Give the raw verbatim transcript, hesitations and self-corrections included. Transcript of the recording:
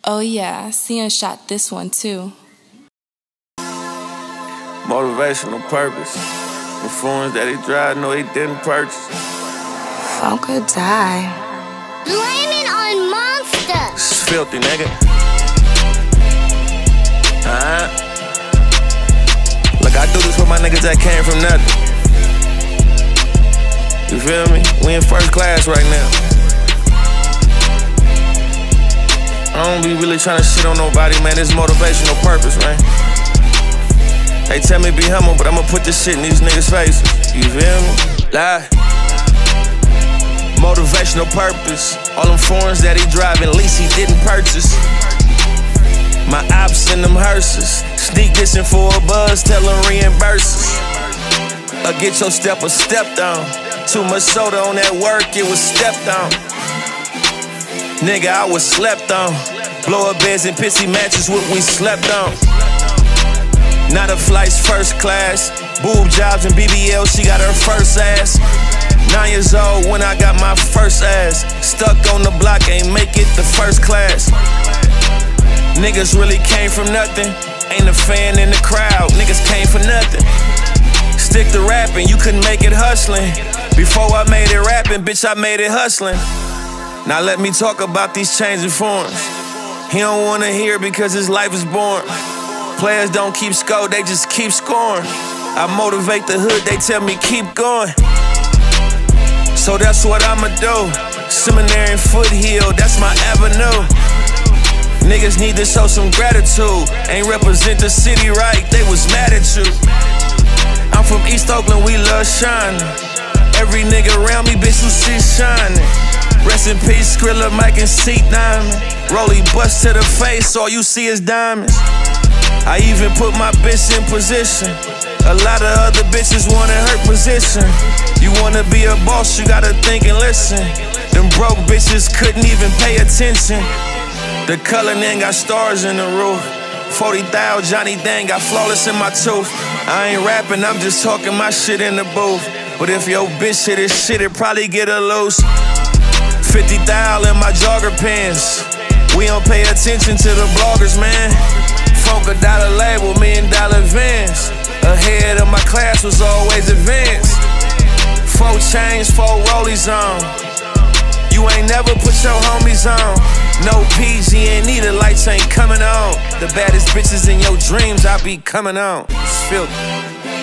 Oh yeah, Sion shot this one too. Motivational purpose. The phones that he drive, no he didn't purchase. Funko die. Blame it on Monster. It's filthy, nigga. Uh-huh. Look, I do this for my niggas that came from nothing. You feel me? We in first class right now. I don't be really trying to shit on nobody, man. It's motivational purpose, man. They tell me be humble, but I'ma put this shit in these niggas' faces. You feel me? Lie. Motivational purpose. All them foreigns that he driving, least he didn't purchase. My ops in them hearses. Sneak dissing for a buzz, tell them reimburses. Or get your stepper stepped on. Too much soda on that work, it was stepped on. Nigga, I was slept on. Blow up beds and pissy matches, what we slept on. Not a flight's first class. Boob jobs and B B L, she got her first ass. Nine years old when I got my first ass. Stuck on the block, ain't make it the first class. Niggas really came from nothing. Ain't a fan in the crowd, niggas came for nothing. Stick to rapping, you couldn't make it hustling. Before I made it rapping, bitch, I made it hustling. Now let me talk about these changing forms. He don't wanna hear because his life is boring. Players don't keep score, they just keep scoring. I motivate the hood, they tell me keep going. So that's what I'ma do. Seminary and Foothill, that's my avenue. Niggas need to show some gratitude. Ain't represent the city right, they was mad at you. I'm from East Oakland, we love shining. Every nigga around me, bitch, you see shining. Rest in peace, Skrilla, Mike, and C nine. Rolly bust to the face, all you see is diamonds. I even put my bitch in position. A lot of other bitches wanted her position. You wanna be a boss, you gotta think and listen. Them broke bitches couldn't even pay attention. The color then got stars in the roof. forty thousand, Johnny Dang got flawless in my tooth. I ain't rapping, I'm just talking my shit in the booth. But if your bitch hit this shit, it probably get her loose. fifty thousand in my jogger pants. We don't pay attention to the bloggers, man. Funk a dollar label, million dollar vans. Ahead of my class was always advanced. Four chains, four rollies on. You ain't never put your homies on. No P G and E, the lights ain't coming on. The baddest bitches in your dreams, I be coming on. It's filthy.